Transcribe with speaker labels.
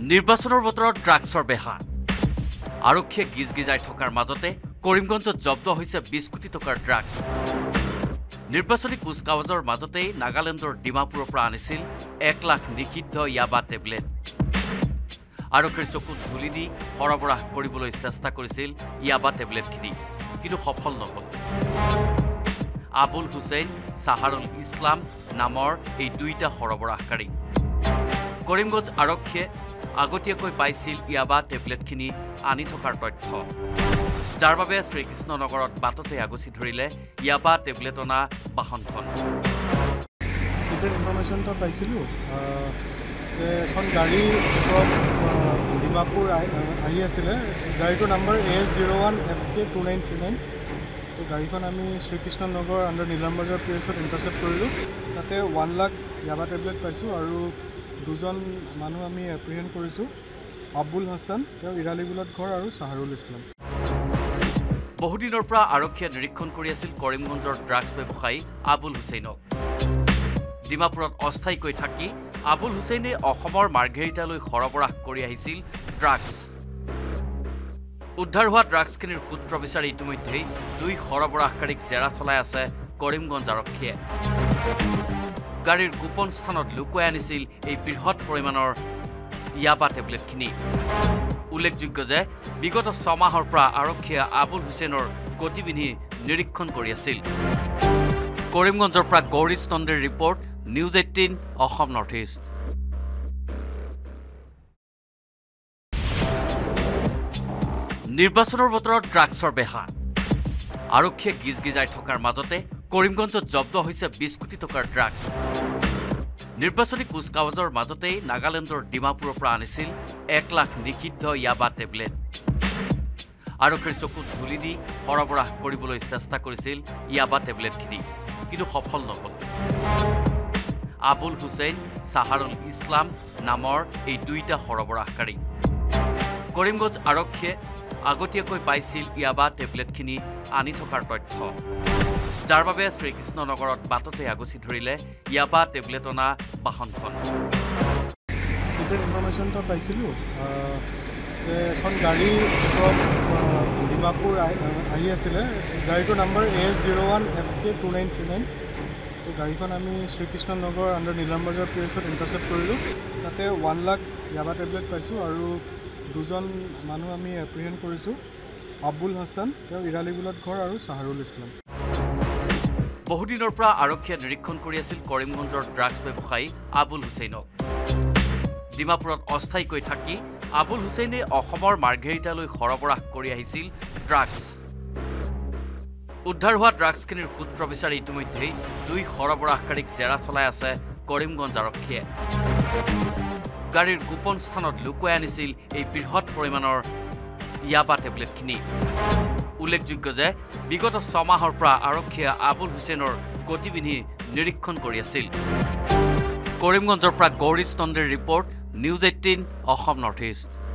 Speaker 1: নিৰ্বাচনৰ বতৰত ড্ৰাগছৰ বেহা আৰক্ষীয়ে গিজগিজাই থকাৰ মাজতে কৰিমগঞ্জত জব্দ হৈছে 20 কোটি টকাৰ ড্ৰাগছ নিৰ্বাচনী কুচকাৱাজৰ মাজতেই নাগালেণ্ডৰ ডিমাপুৰৰ পৰা আনিছিল 1 লাখ নিষিদ্ধ ইয়াবা টেবলেট আৰক্ষীৰ চকুত ধুলি দি সৰবৰাহ কৰিবলৈ চেষ্টা কৰিছিল ইয়াবা টেবলেটখিনি কিন্তু সফল নহল আবুল হুছেইন সাহাৰুল ইছলাম নামৰ এই দুইটা সৰবৰাহকাৰী কৰিমগঞ্জ আৰক্ষীয়ে আগতীয়াকৈ পাইছিল ইয়াবা টেবলেটখিনি আনি থকাৰ তথ্য যাৰ বাবে শ্ৰীকৃষ্ণ নগৰত বাটতে আগচি ধৰিলে ইয়াবা টেবলেট অনা বাহনখন
Speaker 2: সিক্ৰেট ইনফৰমেশ্যনটা পাইছিলোঁ যে এখন গাড়ী ডিমাপুৰ আহি আছিলে গাড়ীটোৰ নম্বৰ AS01FK2939 তো গাড়ীখন আমি শ্ৰীকৃষ্ণ নগৰ আণ্ডাৰ নীলামবাজাৰ প্লেচত ইণ্টাৰচেপ্ট কৰিলোঁ তাতে 1 লাখ ইয়াবা টেবলেট পাইছোঁ আৰু দুজন মানুহ আমি এপ্ৰিহেণ্ড কৰিছোঁ আবুল হাছান তেওঁ ইৰালিগুলত ঘৰ আৰু সাহাৰুল ইছলাম
Speaker 1: বহুদিনৰ পৰা আৰক্ষীয়ে নিৰীক্ষণ কৰি আছিল কৰিমগঞ্জৰ ড্ৰাগছ ব্যৱসায়ী আবুল হুছেইনক ডিমাপুৰত অস্থায়ীকৈ থাকি আবুল হুছেইনে অসমৰ মাৰ্ঘেৰিটালৈ সৰবৰাহ কৰি আহিছিল ড্ৰাগছ উদ্ধাৰ হোৱা ড্ৰাগছখিনিৰ সূত্ৰ বিচাৰি ইতিমধ্যেই দুই সৰবৰাহকাৰীক জেৰা চলাই আছে কৰিমগঞ্জ আৰক্ষীয়ে গাড়ীৰ গোপন স্থানত লুকুৱাই আনিছিল এই বৃহৎ পৰিমাণৰ ইয়াবা টেবলেটখিনি উল্লেখযোগ্য যে বিগত 6 মাহৰ পৰা আৰক্ষীয়ে আবুল হুছেইনৰ গতিবিধি নিৰীক্ষণ কৰি আছিল কৰিমগঞ্জৰ পৰা গৌৰীশ নন্দীৰ report news 18 Assam north east নিৰ্বাচনৰ বতৰত ড্ৰাগছৰ বেহা আৰক্ষীয়ে গিজগিজাই থকাৰ মাজতে কৰিমগঞ্জত জব্দ হৈছে 20 কোটি টকাৰ ড্ৰাগছ নিৰ্বাচনী কুচকাৱাজৰ মাজতেই নাগালেণ্ডৰ ডিমাপুৰৰ পৰা আনিছিল 1 লাখ নিষিদ্ধ ইয়াবা টেবলেট আৰক্ষীৰ চকুত ধুলি দি সৰবৰাহ কৰিবলৈ চেষ্টা কৰিছিল ইয়াবা টেবলেটখিনি কিন্তু সফল নহল আবুল হুছেইন সাহাৰুল ইছলাম নামৰ এই দুইটা সৰবৰাহকাৰী কৰিমগঞ্জ আৰক্ষীয়ে আগতীয়াকৈ পাইছিল ইয়াবা টেবলেটখিনি আনি থকাৰ তথ্য যাৰ বাবে শ্ৰীকৃষ্ণ নগৰত বাটতে আগচি ধৰিলে ইয়াবা টেবলেট অনা বাহনখন
Speaker 2: সিক্ৰেট ইনফৰমেশ্যনটা পাইছিলোঁ যে এখন গাড়ী ডিমাপুৰ আহি আছিলে গাড়ীটোৰ নম্বৰ AS01FK2939 তো গাড়ীখন আমি শ্ৰীকৃষ্ণ নগৰ আণ্ডাৰ নীলামবাজাৰ প্লেচত ইণ্টাৰচেপ্ট কৰিলোঁ তাতে 1 লাখ ইয়াবা টেবলেট পাইছোঁ আৰু দুজন মানুহ আমি এপ্ৰিহেণ্ড কৰিছোঁ আবুল হাছান তেওঁ ইৰালিগুলত ঘৰ আৰু সাহাৰুল ইছলাম
Speaker 1: বহুদিনৰ পৰা আৰক্ষীয়ে নিৰীক্ষণ কৰি আছিল কৰিমগঞ্জৰ ড্ৰাগছ ব্যৱসায়ী আবুল হুছেইনক ডিমাপুৰত অস্থায়ীকৈ থাকি আবুল হুছেইনে অসমৰ মাৰ্ঘেৰিটালৈ সৰবৰাহ কৰি আহিছিল ড্ৰাগছ উদ্ধাৰ হোৱা ড্ৰাগছখিনিৰ সূত্ৰ বিচাৰি ইতিমধ্যেই দুই সৰবৰাহকাৰীক জেৰা চলাই আছে কৰিমগঞ্জ আৰক্ষীয়ে গাড়ীৰ গোপন স্থানত লুকুৱাই আনিছিল এই বৃহৎ পৰিমাণৰ ইয়াবা টেবলেটখিনি উল্লেখযোগ্য যে বিগত 6 মাহৰ পৰা আৰক্ষীয়ে আবুল হুছেইনৰ গতিবিধি নিৰীক্ষণ কৰি আছিল কৰিমগঞ্জৰ পৰা গৌৰীশ নন্দীৰ report news 18 Assam north east